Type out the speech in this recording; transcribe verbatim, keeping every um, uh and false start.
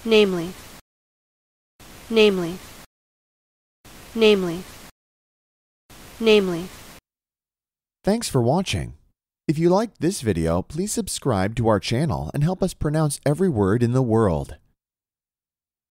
namely, namely, namely, namely. Thanks for watching. If you liked this video, please subscribe to our channel and help us pronounce every word in the world.